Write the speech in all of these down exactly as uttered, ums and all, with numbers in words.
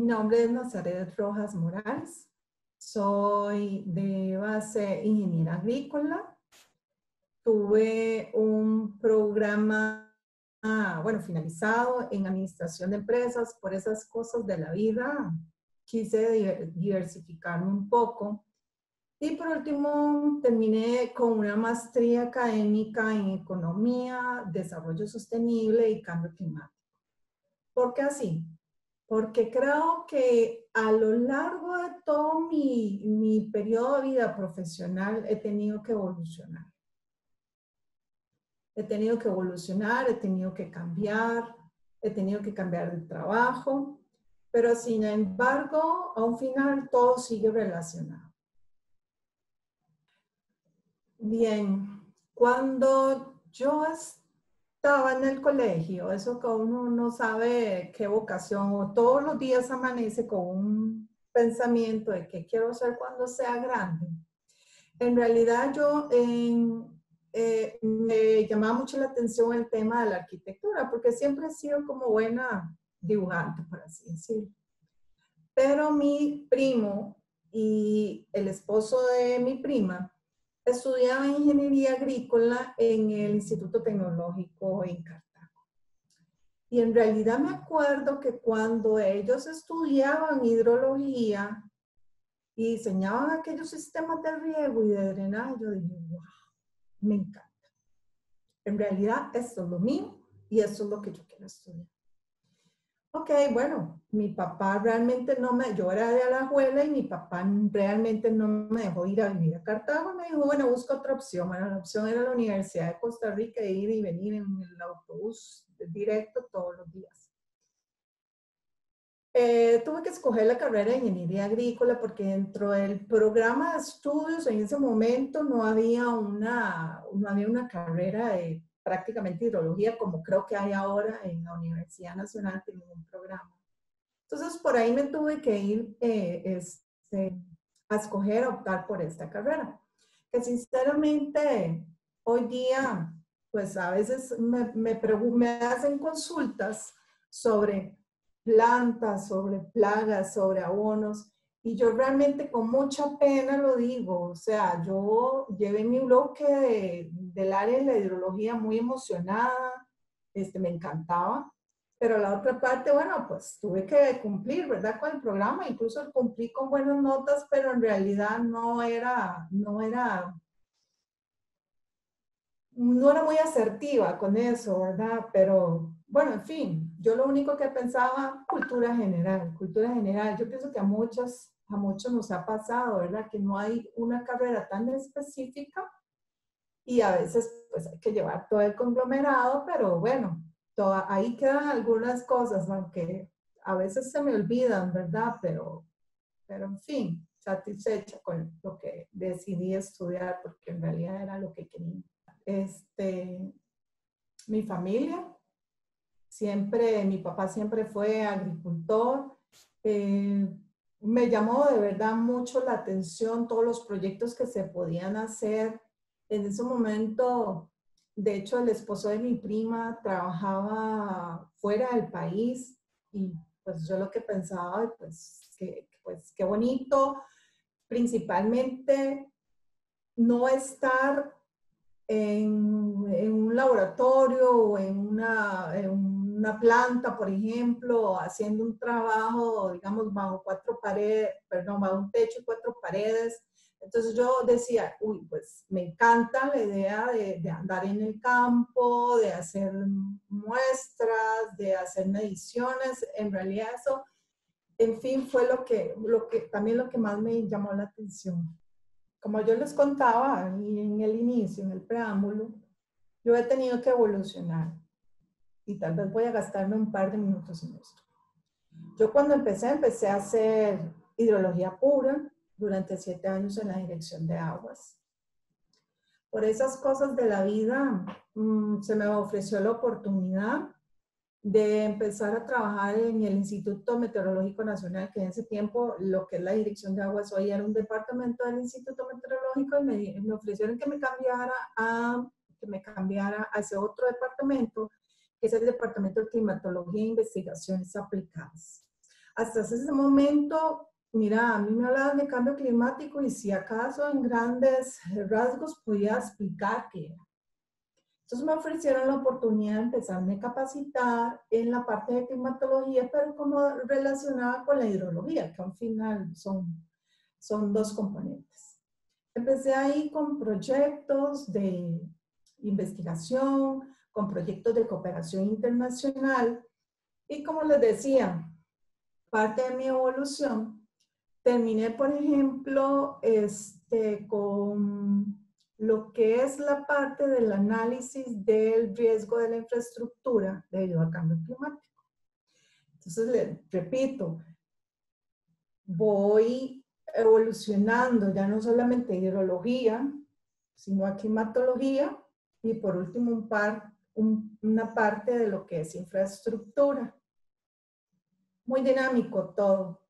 nombre es Nazaret Rojas Morales. Soy de base ingeniera agrícola. Tuve un programa, ah, bueno, finalizado en administración de empresas. Por esas cosas de la vida quise diversificarme un poco. Y por último, terminé con una maestría académica en economía, desarrollo sostenible y cambio climático. ¿Por qué así? Porque creo que a lo largo de todo mi, mi periodo de vida profesional he tenido que evolucionar. He tenido que evolucionar, he tenido que cambiar, he tenido que cambiar de trabajo, pero sin embargo, a un final todo sigue relacionado. Bien, cuando yo estaba en el colegio, eso que uno no sabe qué vocación, o todos los días amanece con un pensamiento de qué quiero ser cuando sea grande. En realidad yo en, eh, me llamaba mucho la atención el tema de la arquitectura, porque siempre he sido como buena dibujante, por así decirlo. Pero mi primo y el esposo de mi prima estudiaba ingeniería agrícola en el Instituto Tecnológico en Cartago. Y en realidad me acuerdo que cuando ellos estudiaban hidrología y diseñaban aquellos sistemas de riego y de drenaje, yo dije, wow, me encanta. En realidad esto es lo mío y esto es lo que yo quiero estudiar. Ok, bueno, mi papá realmente no me, yo era de Alajuela y mi papá realmente no me dejó ir a vivir a Cartago. Me dijo, bueno, busca otra opción. Bueno, la opción era la Universidad de Costa Rica, ir y venir en el autobús directo todos los días. Eh, tuve que escoger la carrera de ingeniería agrícola porque dentro del programa de estudios en ese momento no había una, no había una carrera de prácticamente hidrología como creo que hay ahora en la Universidad Nacional, tiene un programa. Entonces por ahí me tuve que ir eh, este, a escoger, a optar por esta carrera. Que sinceramente hoy día, pues a veces me, me, me hacen consultas sobre plantas, sobre plagas, sobre abonos, y yo realmente con mucha pena lo digo, o sea, yo llevé mi bloque de, del área de la hidrología muy emocionada, este, me encantaba, pero la otra parte, bueno, pues tuve que cumplir, ¿verdad? Con el programa, incluso cumplí con buenas notas, pero en realidad no era, no era, no era muy asertiva con eso, ¿verdad? Pero bueno, en fin, yo lo único que pensaba, cultura general, cultura general. Yo pienso que a muchos, a muchos nos ha pasado, ¿verdad? Que no hay una carrera tan específica y a veces pues hay que llevar todo el conglomerado, pero bueno, toda, ahí quedan algunas cosas, aunque a veces se me olvidan, ¿verdad? Pero, pero en fin, satisfecha con lo que decidí estudiar porque en realidad era lo que quería. Este, mi familia, siempre, mi papá siempre fue agricultor. Eh, me llamó de verdad mucho la atención todos los proyectos que se podían hacer. En ese momento, de hecho, el esposo de mi prima trabajaba fuera del país y pues yo lo que pensaba, pues, que, pues qué bonito, principalmente no estar en, en un laboratorio o en una, en una planta, por ejemplo, haciendo un trabajo, digamos, bajo cuatro paredes, perdón, bajo un techo y cuatro paredes. Entonces yo decía, uy, pues me encanta la idea de, de andar en el campo, de hacer muestras, de hacer mediciones. En realidad eso, en fin, fue lo que, lo que, también lo que más me llamó la atención. Como yo les contaba en el inicio, en el preámbulo, yo he tenido que evolucionar y tal vez voy a gastarme un par de minutos en esto. Yo cuando empecé, empecé a hacer hidrología pura durante siete años en la dirección de aguas. Por esas cosas de la vida, mmm, se me ofreció la oportunidad de empezar a trabajar en el Instituto Meteorológico Nacional, que en ese tiempo lo que es la Dirección de Aguas hoy era un departamento del Instituto Meteorológico, y me, me ofrecieron que me cambiara a que me cambiara a ese otro departamento, que es el Departamento de Climatología e Investigaciones Aplicadas. hasta ese momento, mira, a mí me hablaban de cambio climático y si acaso en grandes rasgos podía explicar qué era. Entonces me ofrecieron la oportunidad de empezarme a capacitar en la parte de climatología, pero como relacionada con la hidrología, que al final son, son dos componentes. Empecé ahí con proyectos de investigación, con proyectos de cooperación internacional y como les decía, parte de mi evolución, terminé, por ejemplo, este, con lo que es la parte del análisis del riesgo de la infraestructura debido al cambio climático. Entonces, le repito, voy evolucionando ya no solamente hidrología, sino a climatología y por último un par, un, una parte de lo que es infraestructura. Muy dinámico todo.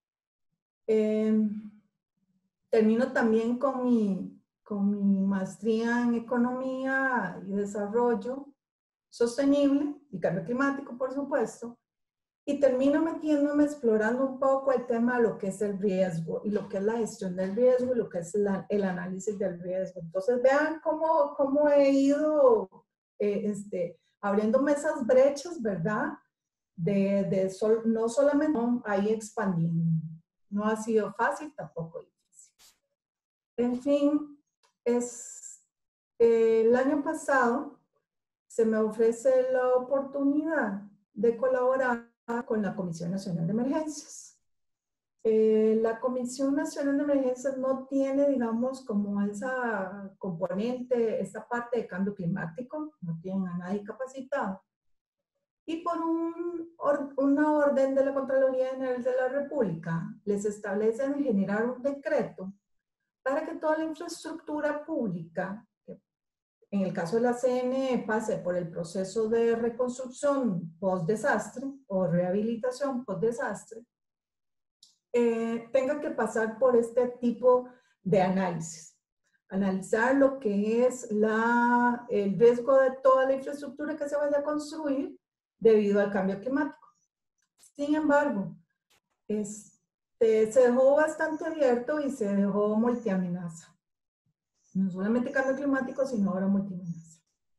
Eh, termino también con mi, con mi maestría en economía y desarrollo sostenible y cambio climático, por supuesto, y termino metiéndome, explorando un poco el tema de lo que es el riesgo y lo que es la gestión del riesgo y lo que es la, el análisis del riesgo. Entonces vean cómo, cómo he ido eh, este, abriéndome esas brechas, ¿verdad? De, de sol, no solamente ahí expandiendo. No ha sido fácil, tampoco difícil. En fin, es, eh, el año pasado se me ofrece la oportunidad de colaborar con la Comisión Nacional de Emergencias. Eh, la Comisión Nacional de Emergencias no tiene, digamos, como esa componente, esa parte de cambio climático, no tienen a nadie capacitado. Y por un, or, una orden de la Contraloría General de la República, les establecen generar un decreto para que toda la infraestructura pública, en el caso de la C N E, pase por el proceso de reconstrucción post-desastre o rehabilitación post-desastre, eh, tenga que pasar por este tipo de análisis. Analizar lo que es la, el riesgo de toda la infraestructura que se vaya a construir debido al cambio climático. Sin embargo, este, se dejó bastante abierto y se dejó multiamenaza. No solamente cambio climático, sino ahora multiamenaza.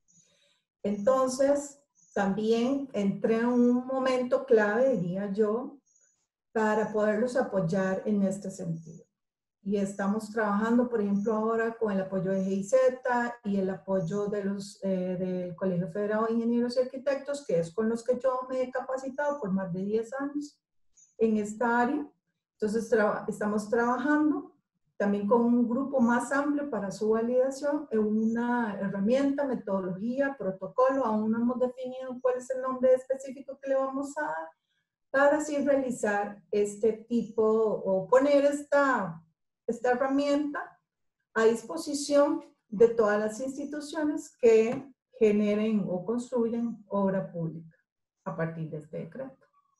Entonces, también entré en un momento clave, diría yo, para poderlos apoyar en este sentido. Y estamos trabajando, por ejemplo, ahora con el apoyo de G I Z y el apoyo de los, eh, del Colegio Federado de Ingenieros y Arquitectos, que es con los que yo me he capacitado por más de diez años en esta área. Entonces, tra estamos trabajando también con un grupo más amplio para su validación en una herramienta, metodología, protocolo. Aún no hemos definido cuál es el nombre específico que le vamos a dar para así realizar este tipo o poner esta, esta herramienta a disposición de todas las instituciones que generen o construyen obra pública a partir de este decreto.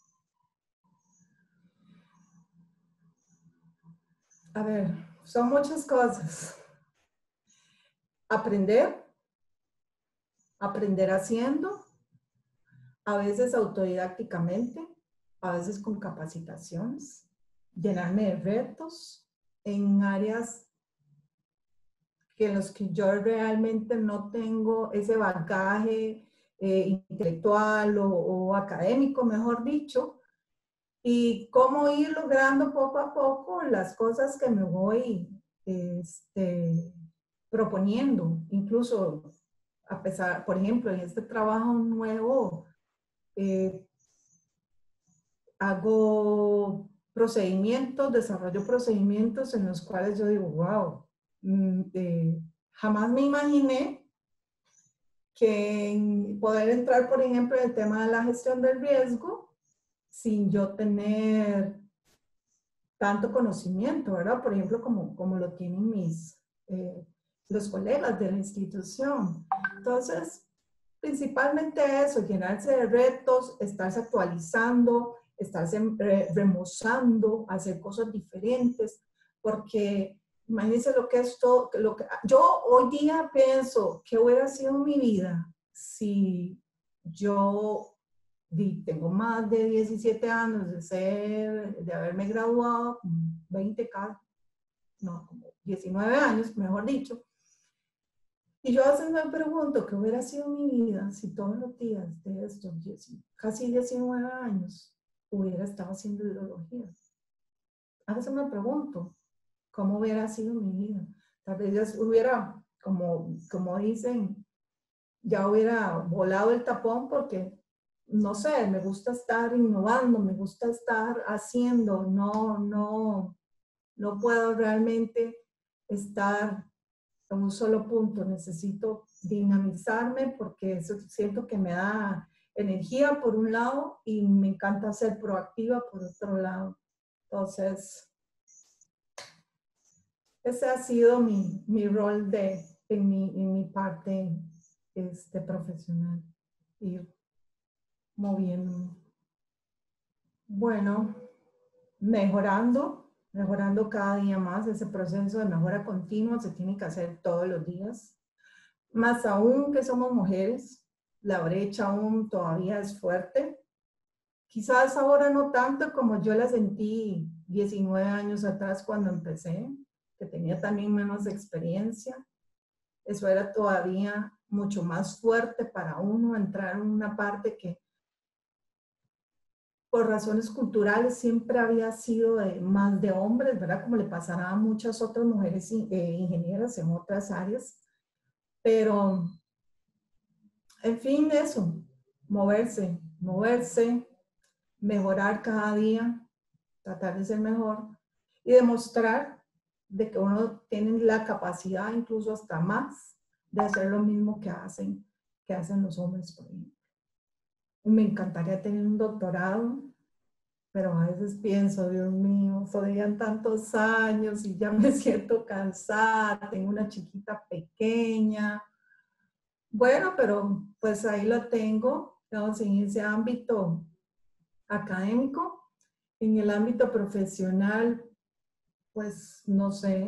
A ver, son muchas cosas. Aprender, aprender haciendo, a veces autodidácticamente, a veces con capacitaciones, llenarme de retos en áreas que en los que yo realmente no tengo ese bagaje eh, intelectual o, o académico, mejor dicho, y cómo ir logrando poco a poco las cosas que me voy este, proponiendo. Incluso, a pesar, por ejemplo, en este trabajo nuevo, eh, hago procedimientos, desarrollo procedimientos en los cuales yo digo, wow, eh, jamás me imaginé que poder entrar, por ejemplo, en el tema de la gestión del riesgo sin yo tener tanto conocimiento, ¿verdad? Por ejemplo, como, como lo tienen mis, eh, los colegas de la institución. Entonces, principalmente eso, llenarse de retos, estarse actualizando, estarse re remozando, hacer cosas diferentes, porque imagínense lo que es todo, lo que, yo hoy día pienso que hubiera sido mi vida si yo tengo más de diecisiete años de, ser, de haberme graduado, veinte, no, como diecinueve años, mejor dicho. Y yo a veces me pregunto qué hubiera sido mi vida si todos los días de estos casi diecinueve años hubiera estado haciendo ideología. A veces me pregunto cómo hubiera sido mi vida. Tal vez ya hubiera, como, como dicen, ya hubiera volado el tapón porque, no sé, me gusta estar innovando, me gusta estar haciendo, no, no, no puedo realmente estar en un solo punto, necesito dinamizarme porque eso siento que me da energía por un lado y me encanta ser proactiva por otro lado. Entonces, ese ha sido mi, mi rol de, en, mi, en mi parte este, profesional, ir moviéndome. Bueno, mejorando, mejorando cada día más. Ese proceso de mejora continua se tiene que hacer todos los días. Más aún que somos mujeres, la brecha aún todavía es fuerte. Quizás ahora no tanto como yo la sentí diecinueve años atrás cuando empecé, que tenía también menos experiencia. Eso era todavía mucho más fuerte para uno entrar en una parte que por razones culturales siempre había sido de, más de hombres, ¿verdad? Como le pasará a muchas otras mujeres eh, ingenieras en otras áreas. Pero, en fin, eso, moverse, moverse, mejorar cada día, tratar de ser mejor y demostrar de que uno tiene la capacidad, incluso hasta más, de hacer lo mismo que hacen, que hacen los hombres, por ejemplo. Me encantaría tener un doctorado, pero a veces pienso, Dios mío, serían tantos años y ya me siento cansada, tengo una chiquita pequeña. Bueno, pero pues ahí lo tengo, digamos, en ese ámbito académico. En el ámbito profesional, pues no sé,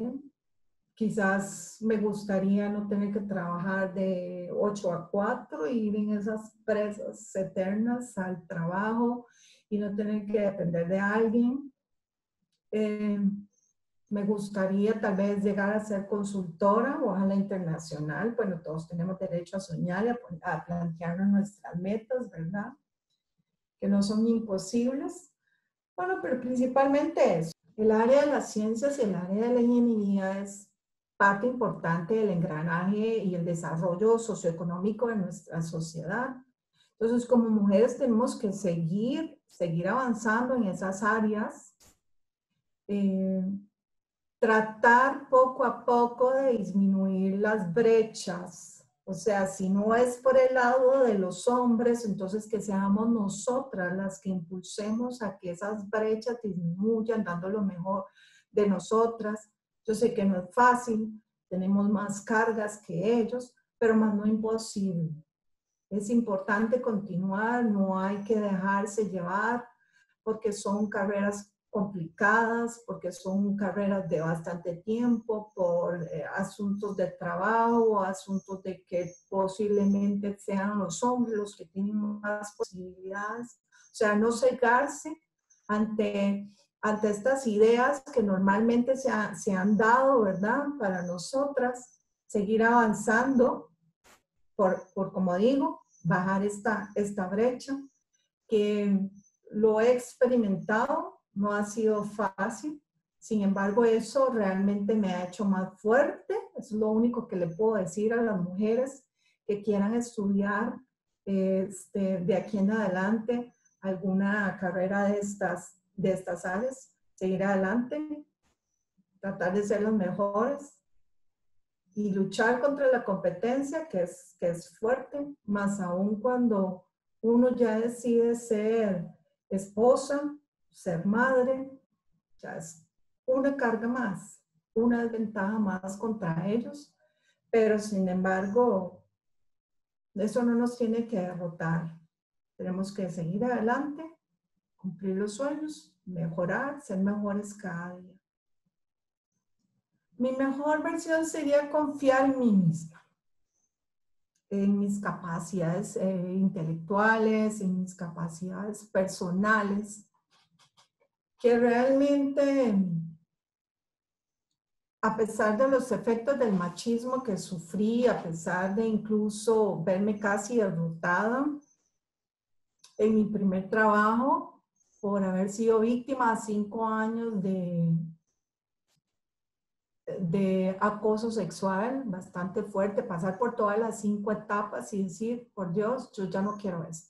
quizás me gustaría no tener que trabajar de ocho a cuatro y ir en esas presas eternas al trabajo y no tener que depender de alguien. Eh, me gustaría tal vez llegar a ser consultora, ojalá internacional. Bueno, todos tenemos derecho a soñar y a, a plantearnos nuestras metas, ¿verdad? Que no son imposibles. Bueno, pero principalmente eso. El área de las ciencias y el área de la ingeniería es parte importante del engranaje y el desarrollo socioeconómico de nuestra sociedad. Entonces, como mujeres tenemos que seguir, seguir avanzando en esas áreas, eh, tratar poco a poco de disminuir las brechas. O sea, si no es por el lado de los hombres, entonces que seamos nosotras las que impulsemos a que esas brechas disminuyan, dando lo mejor de nosotras. Yo sé que no es fácil, tenemos más cargas que ellos, pero más no imposible. Es importante continuar, no hay que dejarse llevar, porque son carreras complicadas, porque son carreras de bastante tiempo, por eh, asuntos de trabajo, asuntos de que posiblemente sean los hombres los que tienen más posibilidades. O sea, no cegarse ante, ante estas ideas que normalmente se, ha, se han dado, ¿verdad? Para nosotras, seguir avanzando, por, por como digo, bajar esta, esta brecha, que lo he experimentado. No ha sido fácil, sin embargo eso realmente me ha hecho más fuerte. Es lo único que le puedo decir a las mujeres que quieran estudiar este, de aquí en adelante alguna carrera de estas, de estas áreas, seguir adelante, tratar de ser los mejores y luchar contra la competencia que es, que es fuerte, más aún cuando uno ya decide ser esposa, ser madre, ya es una carga más, una desventaja más contra ellos, pero sin embargo, eso no nos tiene que derrotar. Tenemos que seguir adelante, cumplir los sueños, mejorar, ser mejores cada día. Mi mejor versión sería confiar en mí misma. en mis capacidades eh, intelectuales, en mis capacidades personales, que realmente, a pesar de los efectos del machismo que sufrí, a pesar de incluso verme casi derrotada en mi primer trabajo, por haber sido víctima de cinco años de, de acoso sexual bastante fuerte, pasar por todas las cinco etapas y decir, por Dios, yo ya no quiero esto.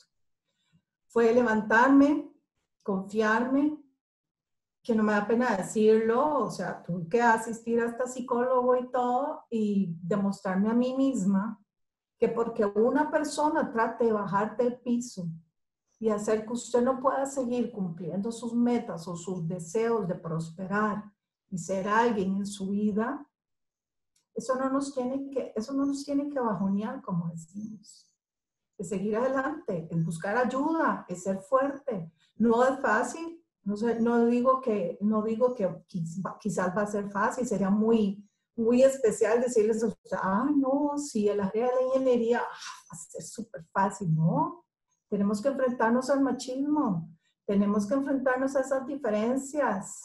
Fue levantarme, confiarme, que no me da pena decirlo, o sea, tuve que asistir hasta psicólogo y todo, y demostrarme a mí misma que porque una persona trate de bajar del piso y hacer que usted no pueda seguir cumpliendo sus metas o sus deseos de prosperar y ser alguien en su vida, eso no nos tiene que, eso no nos tiene que bajonear, como decimos. Es seguir adelante, es buscar ayuda, es ser fuerte. No es fácil, no, sé, no digo que, no digo que quizás va a ser fácil, sería muy, muy especial decirles, ah, no, si el área de la ingeniería ah, va a ser súper fácil, no. Tenemos que enfrentarnos al machismo, tenemos que enfrentarnos a esas diferencias.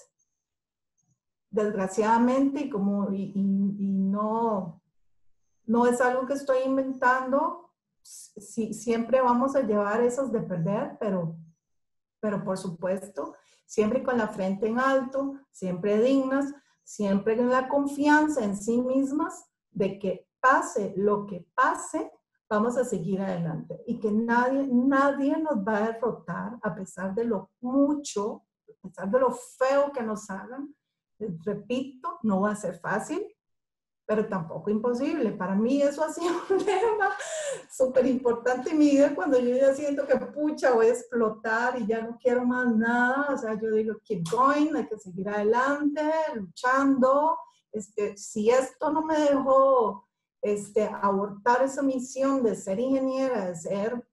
Desgraciadamente, y como, y, y, y no, no es algo que estoy inventando, sí, siempre vamos a llevar esos de perder, pero, pero por supuesto, siempre con la frente en alto, siempre dignas, siempre con la confianza en sí mismas de que pase lo que pase, vamos a seguir adelante y que nadie, nadie nos va a derrotar a pesar de lo mucho, a pesar de lo feo que nos hagan. Repito, no va a ser fácil, pero tampoco imposible. Para mí eso ha sido un tema súper importante en mi vida cuando yo ya siento que pucha voy a explotar y ya no quiero más nada. O sea, yo digo, keep going, hay que seguir adelante, luchando. Este, si esto no me dejó este, abortar esa misión de ser ingeniera, de ser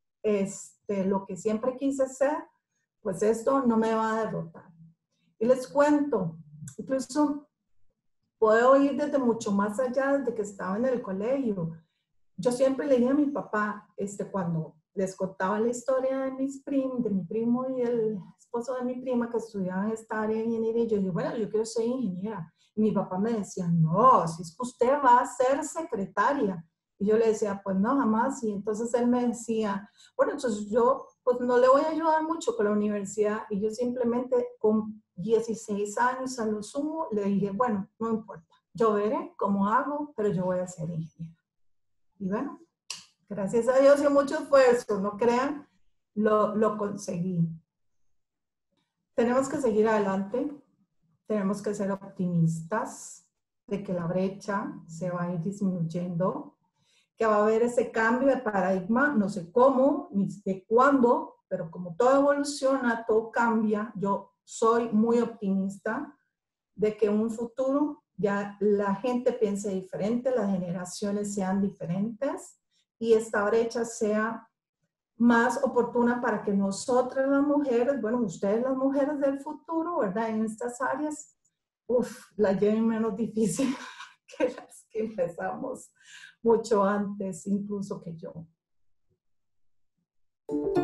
este, lo que siempre quise ser, pues esto no me va a derrotar. Y les cuento, incluso puedo ir desde mucho más allá, desde que estaba en el colegio. Yo siempre le dije a mi papá, este, cuando les contaba la historia de mis primos, de mi primo y el esposo de mi prima que estudiaban esta área de ingeniería, yo dije, bueno, yo quiero ser ingeniera. Y mi papá me decía, no, si es que usted va a ser secretaria. Y yo le decía, pues no, jamás. Y entonces él me decía, bueno, entonces yo pues no le voy a ayudar mucho con la universidad. Y yo simplemente con dieciséis años a lo sumo le dije, bueno, no importa, yo veré cómo hago, pero yo voy a ser ingeniera. Y bueno, gracias a Dios y mucho esfuerzo, no crean, lo, lo conseguí. Tenemos que seguir adelante, tenemos que ser optimistas de que la brecha se va a ir disminuyendo, que va a haber ese cambio de paradigma, no sé cómo, ni de cuándo, pero como todo evoluciona, todo cambia, yo soy muy optimista de que en un futuro ya la gente piense diferente, las generaciones sean diferentes y esta brecha sea más oportuna para que nosotras las mujeres, bueno, ustedes las mujeres del futuro, ¿verdad? En estas áreas, uff, la lleven menos difícil que las que empezamos mucho antes, incluso que yo.